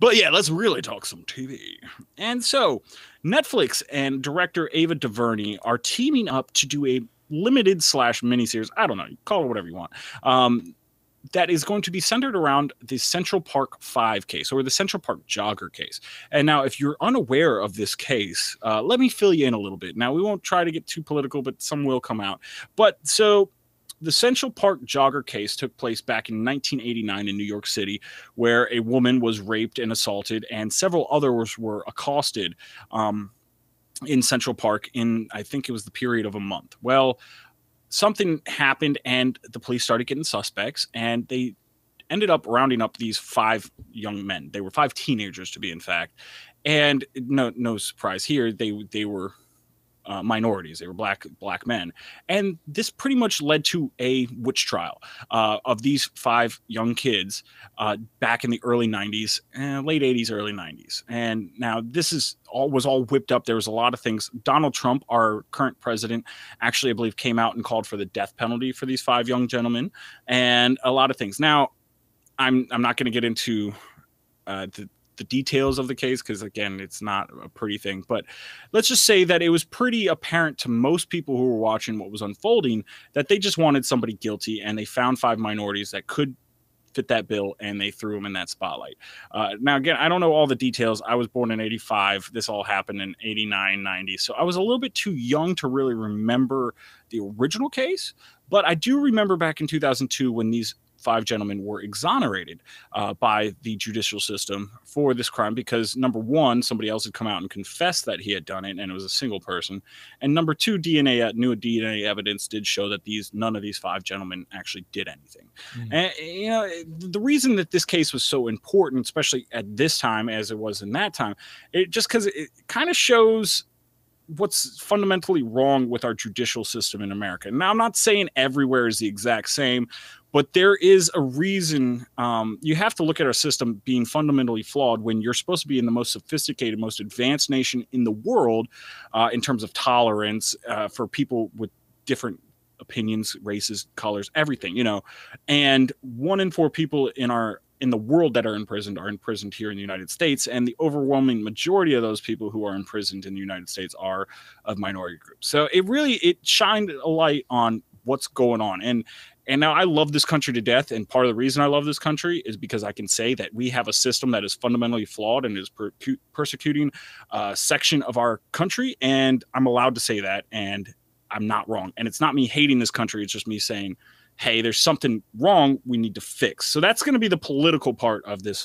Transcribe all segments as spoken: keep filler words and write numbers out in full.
But yeah, let's really talk some T V. And so, Netflix and director Ava DuVernay are teaming up to do a limited slash miniseries. I don't know, call it whatever you want. Um, that is going to be centered around the Central Park Five case or the Central Park Jogger case. And now, if you're unaware of this case, uh, let me fill you in a little bit. Now, we won't try to get too political, but some will come out. But so the Central Park Jogger case took place back in nineteen eighty-nine in New York City, where a woman was raped and assaulted, and several others were accosted um, in Central Park in, I think it was the period of a month. Well, something happened and the police started getting suspects, and they ended up rounding up these five young men. They were five teenagers, to be in fact. And no no surprise here, they they were uh, minorities. They were black black men. And this pretty much led to a witch trial uh, of these five young kids uh, back in the early nineties, eh, late eighties, early nineties. And now this is all was all whipped up. There was a lot of things. Donald Trump, our current president, actually, I believe, came out and called for the death penalty for these five young gentlemen, and a lot of things. Now, I'm I'm not going to get into uh, the the details of the case because, again, it's not a pretty thing. But let's just say that it was pretty apparent to most people who were watching what was unfolding that they just wanted somebody guilty, and they found five minorities that could fit that bill, and they threw them in that spotlight. Uh, now, again, I don't know all the details. I was born in eighty-five. This all happened in eighty-nine, ninety. So I was a little bit too young to really remember the original case. But I do remember back in two thousand two when these five gentlemen were exonerated uh, by the judicial system for this crime because, number one, somebody else had come out and confessed that he had done it, and it was a single person. And number two, D N A, new D N A evidence did show that these none of these five gentlemen actually did anything. Mm. And, you know, the reason that this case was so important, especially at this time as it was in that time, it just because it, it kind of shows what's fundamentally wrong with our judicial system in America. Now, I'm not saying everywhere is the exact same, but there is a reason. Um, you have to look at our system being fundamentally flawed when you're supposed to be in the most sophisticated, most advanced nation in the world uh, in terms of tolerance uh, for people with different opinions, races, colors, everything, you know. And one in four people in our in the world that are imprisoned are imprisoned here in the United States. And the overwhelming majority of those people who are imprisoned in the United States are of minority groups. So it really, it shined a light on what's going on. And, and now I love this country to death. And part of the reason I love this country is because I can say that we have a system that is fundamentally flawed and is per- persecuting a section of our country. And I'm allowed to say that, and I'm not wrong. And it's not me hating this country. It's just me saying, hey, there's something wrong we need to fix. So that's going to be the political part of this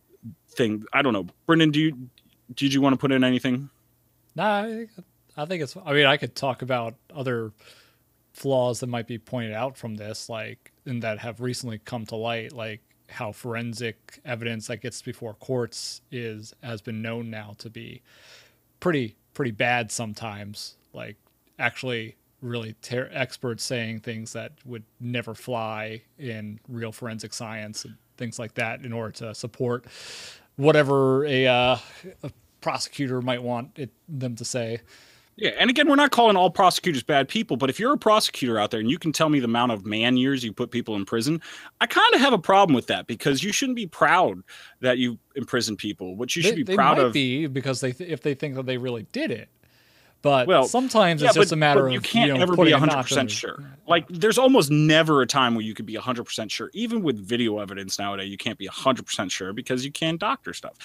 thing. I don't know. Brendan, do you, did you want to put in anything? Nah, I think it's, I mean, I could talk about other flaws that might be pointed out from this, like, and that have recently come to light, like how forensic evidence that gets before courts is, has been known now to be pretty, pretty bad sometimes. Like, actually, really ter- experts saying things that would never fly in real forensic science and things like that in order to support whatever a, uh, a prosecutor might want it, them to say. Yeah, and again, we're not calling all prosecutors bad people, but if you're a prosecutor out there and you can tell me the amount of man years you put people in prison, I kind of have a problem with that because you shouldn't be proud that you imprison people. What you they, should be they proud might of, be because they th- if they think that they really did it. But well, sometimes yeah, it's just but, a matter but of you can't you know, ever be one one hundred percent sure. Yeah. Like, there's almost never a time where you could be one hundred percent sure. Even with video evidence nowadays, you can't be one hundred percent sure because you can't doctor stuff.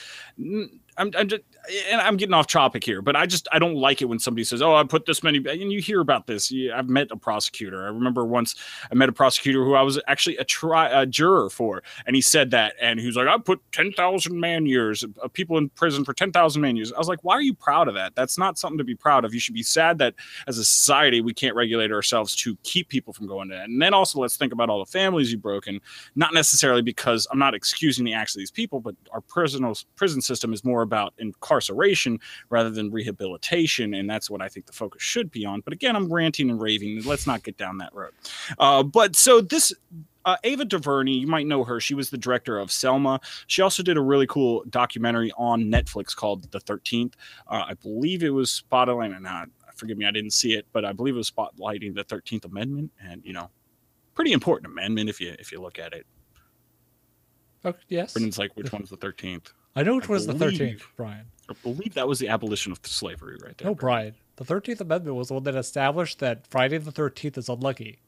I'm, I'm just, and I'm getting off topic here, but I just, I don't like it when somebody says, oh, I put this many, and you hear about this. I've met a prosecutor. I remember once I met a prosecutor who I was actually a, tri- a juror for, and he said that, and he was like, I put ten thousand man years of people in prison for ten thousand man years. I was like, why are you proud of that? That's not something to be proud of. You should be sad that as a society, we can't regulate ourselves to keep people from going to that. And then also let's think about all the families you've broken, not necessarily because I'm not excusing the acts of these people, but our prison, prison system is more about incarceration rather than rehabilitation. And that's what I think the focus should be on. But again, I'm ranting and raving. Let's not get down that road. Uh, but so this, Uh, Ava DuVernay, you might know her. She was the director of Selma. She also did a really cool documentary on Netflix called The thirteenth. Uh, I believe it was spotlighting, and uh, forgive me, I didn't see it, but I believe it was spotlighting the thirteenth Amendment, and you know, pretty important amendment if you if you look at it. Oh, yes. Brendan's like, which one's the thirteenth? I know I which was the thirteenth, believe Brian. I believe that was the abolition of slavery right there, No, Brandon. Brian. The thirteenth Amendment was the one that established that Friday the thirteenth is unlucky.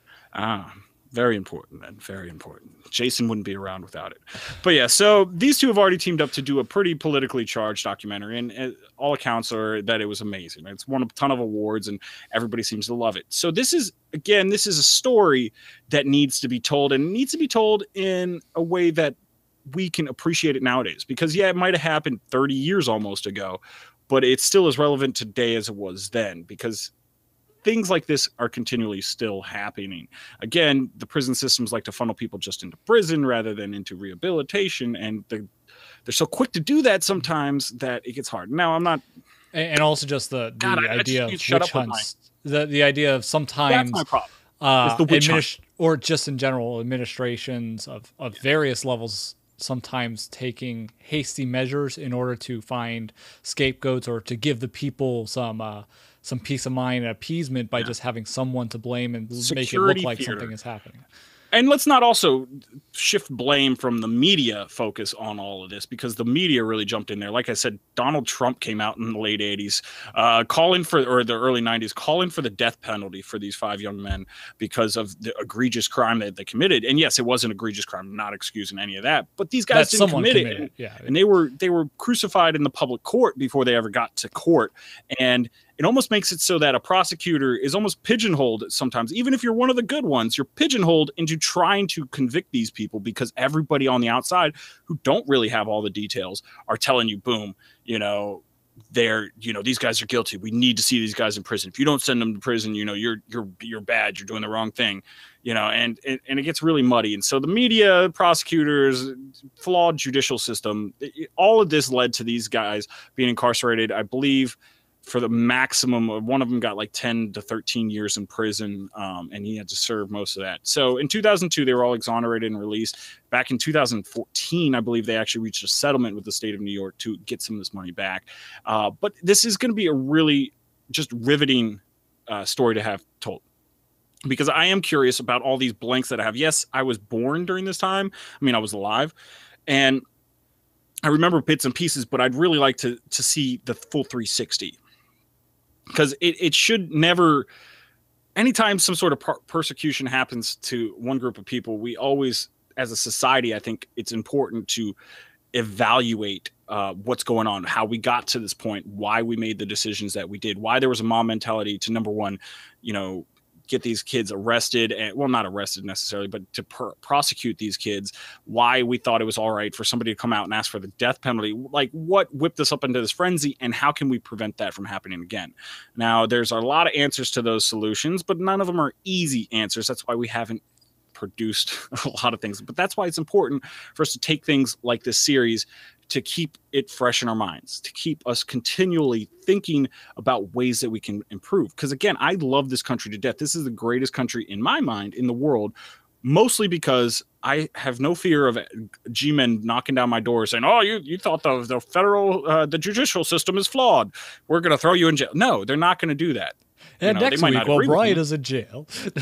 Ah, very important then. Very important. Jason wouldn't be around without it. But yeah, so these two have already teamed up to do a pretty politically charged documentary, and uh, all accounts are that it was amazing. It's won a ton of awards, and everybody seems to love it. So this is, again, this is a story that needs to be told, and needs to be told in a way that we can appreciate it nowadays. Because yeah, it might have happened thirty years almost ago, but it's still as relevant today as it was then, because things like this are continually still happening. Again, the prison systems like to funnel people just into prison rather than into rehabilitation, and they're, they're so quick to do that sometimes that it gets hard. Now, I'm not. And also just the the God, I, I idea just of shut witch up with my. hunts. The the idea of That's my sometimes problem. It's uh the witch hunt. administ- or just in general administrations of, of various levels sometimes taking hasty measures in order to find scapegoats or to give the people some uh some peace of mind and appeasement by Yeah. just having someone to blame and make it Security look like theater. something is happening. And let's not also shift blame from the media focus on all of this, because the media really jumped in there. Like I said, Donald Trump came out in the late eighties, uh, calling for, or the early nineties, calling for the death penalty for these five young men because of the egregious crime that they committed. And yes, it was an egregious crime, I'm not excusing any of that, but these guys That didn't someone commit it. committed, And, yeah. and they were they were crucified in the public court before they ever got to court. And it almost makes it so that a prosecutor is almost pigeonholed sometimes. Even if you're one of the good ones, you're pigeonholed into trying to convict these people, because everybody on the outside who don't really have all the details are telling you, boom, you know, they're, you know, these guys are guilty. We need to see these guys in prison. If you don't send them to prison, you know, you're, you're, you're bad. You're doing the wrong thing, you know, and, and, and it gets really muddy. And so the media, prosecutors, flawed judicial system, all of this led to these guys being incarcerated, I believe, for the maximum of, one of them got like ten to thirteen years in prison, um, and he had to serve most of that. So in two thousand two, they were all exonerated and released. Back in two thousand fourteen, I believe they actually reached a settlement with the state of New York to get some of this money back. Uh, but this is going to be a really just riveting uh, story to have told, because I am curious about all these blanks that I have. Yes, I was born during this time. I mean, I was alive, and I remember bits and pieces, but I'd really like to to see the full three sixty. Because it, it should never, anytime some sort of per- persecution happens to one group of people, we always, as a society, I think it's important to evaluate uh, what's going on, how we got to this point, why we made the decisions that we did, why there was a mob mentality to, number one, you know, get these kids arrested, and well, not arrested necessarily, but to per- prosecute these kids, why we thought it was all right for somebody to come out and ask for the death penalty, like what whipped us up into this frenzy, and how can we prevent that from happening again? Now, there's a lot of answers to those solutions, but none of them are easy answers. That's why we haven't produced a lot of things, but that's why it's important for us to take things like this series to keep it fresh in our minds, to keep us continually thinking about ways that we can improve. Because again, I love this country to death. This is the greatest country in my mind in the world, mostly because I have no fear of G-men knocking down my door saying, oh, you, you thought the, the federal, uh, the judicial system is flawed. We're going to throw you in jail. No, they're not going to do that. And you know, next week, while Brian is in jail.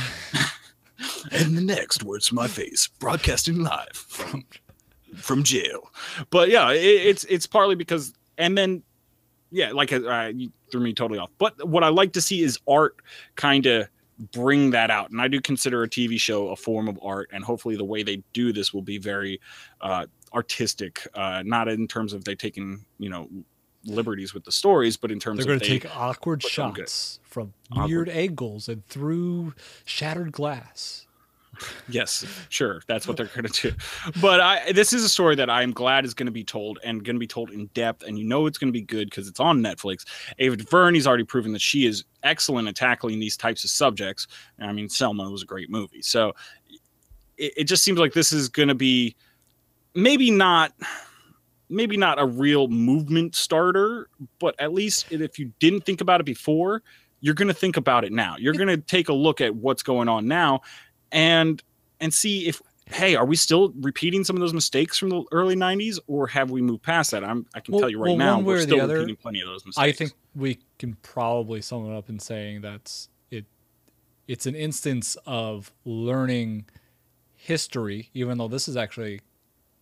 And the next, words to my face, broadcasting live from from jail. But yeah, it, it's it's partly because, and then yeah, like uh, you threw me totally off. But what I like to see is art kind of bring that out, and I do consider a T V show a form of art, and hopefully the way they do this will be very uh, artistic, uh, not in terms of they taking, you know, liberties with the stories, but in terms they're of going to they take awkward shots from weird awkward angles and through shattered glass. Yes, sure. That's what they're going to do. But I, this is a story that I'm glad is going to be told, and going to be told in depth. And you know it's going to be good because it's on Netflix. Ava DuVernay's already proven that she is excellent at tackling these types of subjects. I mean, Selma was a great movie. So it, it just seems like this is going to be maybe not maybe not a real movement starter, but at least if you didn't think about it before, you're going to think about it now. You're going to take a look at what's going on now and and see if, hey, are we still repeating some of those mistakes from the early nineties, or have we moved past that? I'm, I can well, tell you right well, now, we're still other, repeating plenty of those mistakes. I think we can probably sum it up in saying that's it. It's an instance of learning history, even though this is actually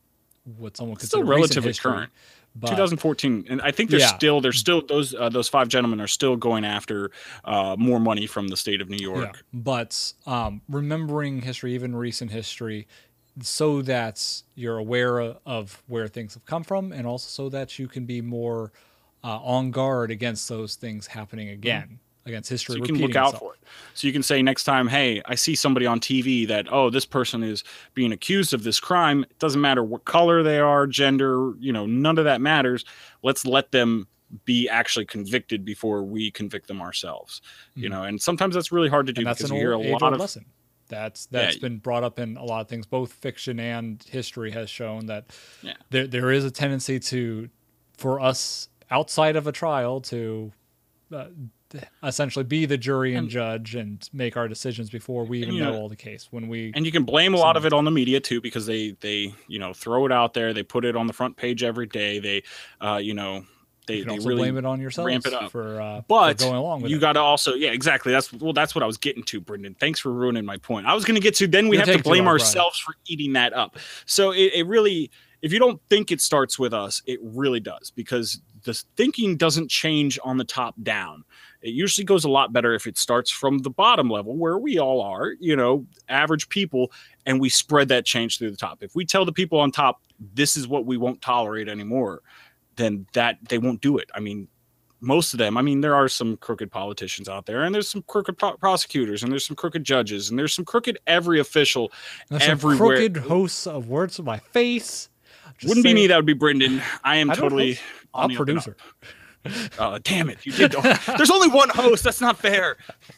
what someone Still consider relatively history, current. but twenty fourteen, and I think there's yeah. still there's still those uh, those five gentlemen are still going after uh, more money from the state of New York. Yeah, but um, remembering history, even recent history, so that you're aware of where things have come from, and also so that you can be more uh, on guard against those things happening again, mm-hmm. against history. So you repeating can look out itself. for it. So you can say next time, hey, I see somebody on T V that, oh, this person is being accused of this crime. It doesn't matter what color they are, gender, you know, none of that matters. Let's let them be actually convicted before we convict them ourselves. Mm-hmm. You know, and sometimes that's really hard to do and that's because an you old, hear a lot of lesson. That's that's yeah. been brought up in a lot of things. Both fiction and history has shown that yeah. there there is a tendency to, for us outside of a trial, to uh, essentially be the jury and, and judge and make our decisions before we even know, know all the case. When we and you can blame a lot of it on the media too, because they they you know throw it out there, they put it on the front page every day. They uh, you know. They, you can they also really blame it on yourself ramp it up. for, uh, but for going along with you it. got to also, yeah, exactly. That's well, that's what I was getting to, Brendan. Thanks for ruining my point. I was going to get to, then we You'll have to blame long, ourselves Brian. for eating that up. So it, it really, if you don't think it starts with us, it really does, because the thinking doesn't change on the top down. It usually goes a lot better if it starts from the bottom level, where we all are, you know, average people, and we spread that change through the top. If we tell the people on top, this is what we won't tolerate anymore, then that they won't do it. I mean, most of them, I mean, there are some crooked politicians out there, and there's some crooked pro- prosecutors, and there's some crooked judges, and there's some crooked every official there's everywhere. Some crooked hosts of Words of My Face. Just Wouldn't saying. be me. That would be Brendan. I am I totally a producer. Uh, damn it. You did. There's only one host. That's not fair.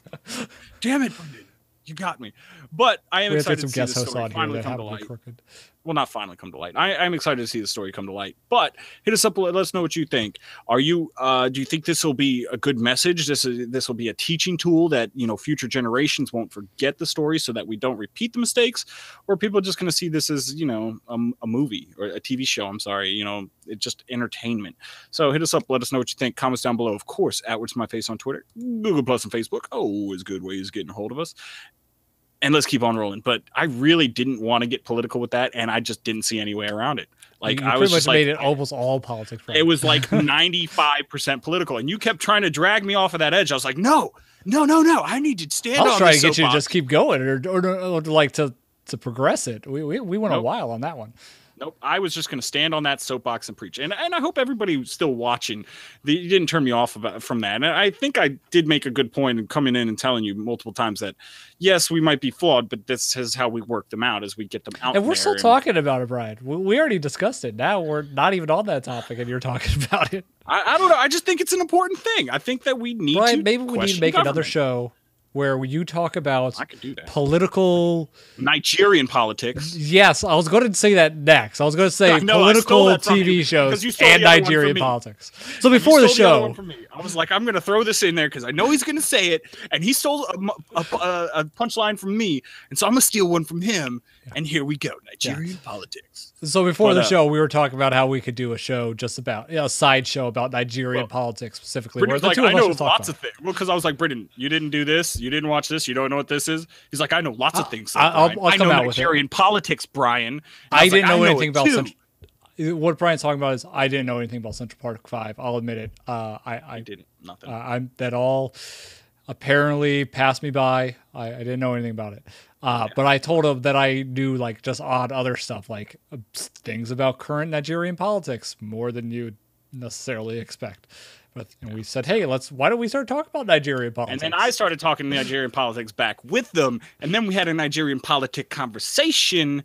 Damn it, Brendan. You got me. But I am we excited to see guest the hosts story on finally here come that to have light. to be crooked. Well, not finally come to light. I, I'm excited to see the story come to light. But hit us up. Let us know what you think. Are you? Uh, do you think this will be a good message? This is this will be a teaching tool that you know future generations won't forget the story, so that we don't repeat the mistakes, or are people just going to see this as you know a, a movie or a T V show? I'm sorry, you know, it's just entertainment. So hit us up. Let us know what you think. Comments down below, of course. At Words to My Face on Twitter, Google Plus, and Facebook. Always good ways of getting a hold of us. And let's keep on rolling. But I really didn't want to get political with that, and I just didn't see any way around it. Like you I pretty was much just made like, it almost all politics. It was like ninety-five percent political, and you kept trying to drag me off of that edge. I was like, no, no, no, no. I need to stand. I was on trying this to get you to box. just keep going, or, or, or, or like to to progress it. We we, we went nope. a while on that one. Nope. I was just going to stand on that soapbox and preach. And and I hope everybody still watching, the, you didn't turn me off about, from that. And I think I did make a good point in coming in and telling you multiple times that, yes, we might be flawed, but this is how we work them out as we get them out. And we're there. still and, talking about it, Brian. We, we already discussed it. Now we're not even on that topic, and you're talking about it. I, I don't know. I just think it's an important thing. I think that we need Brian, to maybe we need to make government. another show where you talk about I could do that. political Nigerian politics. Yes, I was going to say that next. I was going to say no, political T V shows and Nigerian politics. So before the show, the I was like, I'm going to throw this in there because I know he's going to say it, and he stole a, a, a, a punchline from me, and so I'm going to steal one from him. And here we go, Nigerian yeah. politics. So before but, the uh, show, we were talking about how we could do a show just about you know, a side show about Nigerian well, politics specifically. Where the like, two of I know lots about. of things. Well, because I was like, Brendan, you didn't do this, you didn't watch this, you don't know what this is. He's like, I know lots of things. I'll, I'll, I'll I come know out Nigerian with politics, Brian. I, I didn't like, know I anything know about Central. What Brian's talking about is I didn't know anything about Central Park Five. I'll admit it. Uh, I, I, I didn't. Nothing. Uh, I'm that all apparently passed me by. I, I didn't know anything about it. Uh, yeah. But I told him that I knew like just odd other stuff, like uh, things about current Nigerian politics more than you'd necessarily expect. But and we said, hey, let's. Why don't we start talking about Nigerian politics? And then I started talking Nigerian politics back with them, and then we had a Nigerian politic conversation,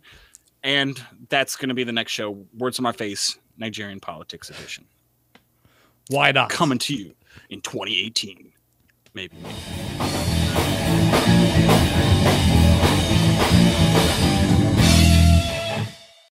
and that's going to be the next show. Words on My Face, Nigerian politics edition. Why not? Coming to you in twenty eighteen, maybe. maybe.